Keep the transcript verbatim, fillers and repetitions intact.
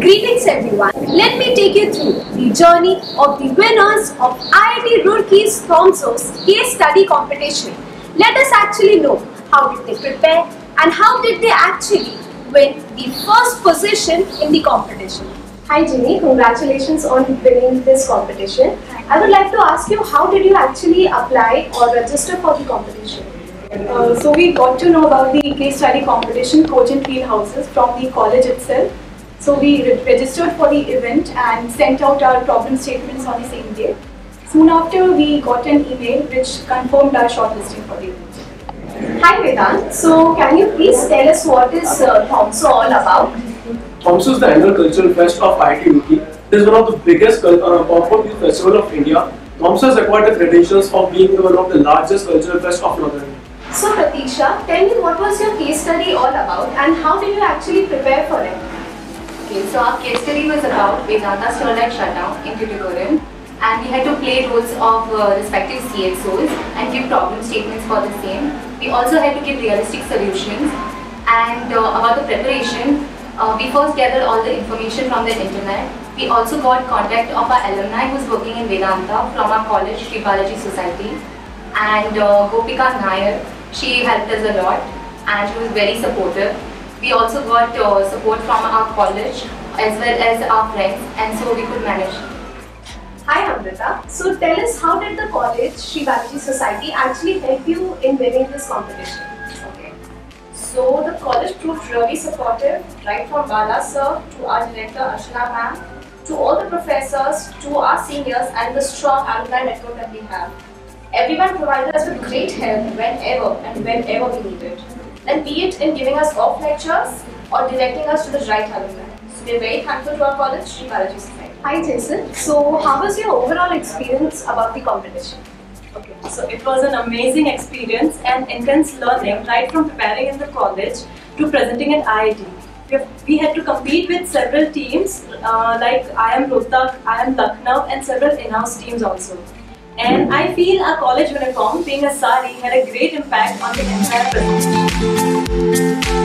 Greetings everyone. Let me take you through the journey of the winners of I I T Roorkee's Thomso's case study competition. Let us actually know how did they prepare and how did they actually win the first position in the competition. Hi Ginny, congratulations on winning this competition. I would like to ask you, how did you actually apply or register for the competition? Uh, so we got to know about the case study competition, coach and field houses, from the college itself. So we re registered for the event and sent out our problem statements on the same day. Soon after, we got an email which confirmed our shortlisting for the event. Hi Vedant, so can you please tell us what is uh, Thomso all about? Thomso is the annual cultural fest of I I T Roorkee. It is one of the biggest uh, pop-up festival of India. Thomso has acquired the credentials of being one of the largest cultural fest of Northern India. So Pratiksha, tell me, what was your case study all about and how did you actually prepare for it? Okay, so our case study was about Vedanta Starlight Shutdown in tutorial, and we had to play roles of uh, respective C X Os and give problem statements for the same. We also had to give realistic solutions, and uh, about the preparation, uh, we first gathered all the information from the internet. We also got contact of our alumni who's working in Vedanta from our college, Balaji Society, and uh, Gopika Nair. She helped us a lot and she was very supportive. We also got uh, support from our college as well as our friends, and so we could manage. Hi Amruta, so tell us, how did the college, Sri Balaji Society, actually help you in winning this competition? Okay, so the college proved really supportive, right from Bala sir to our director Ashna ma'am, to all the professors, to our seniors, and the strong alumni network that we have. Everyone provided us with great help whenever and whenever we needed. And be it in giving us off lectures or directing us to the right alumni. So we are very thankful to our college, Sri Balaji Society. Hi Jesal, so how was your overall experience about the competition? Okay, so it was an amazing experience and intense learning, right from preparing in the college to presenting in I I T. We, have, we had to compete with several teams uh, like I am Rohtak, I am Lucknow, and several in-house teams also. And I feel our college uniform, being a sari, had a great impact on the entire presentation.